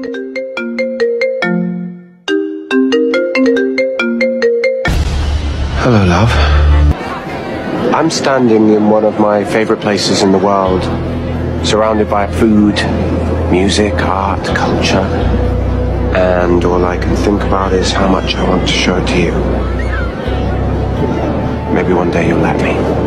Hello, love. I'm standing in one of my favorite places in the world, surrounded by food, music, art, culture, and all I can think about is how much I want to show it to you. Maybe one day you'll let me.